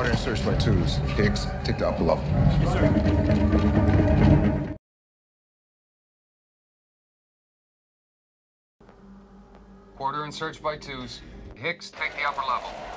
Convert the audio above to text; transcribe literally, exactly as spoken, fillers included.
Quarter and search by twos. Hicks, take the upper level. Yes, sir. Quarter and search by twos. Hicks, take the upper level.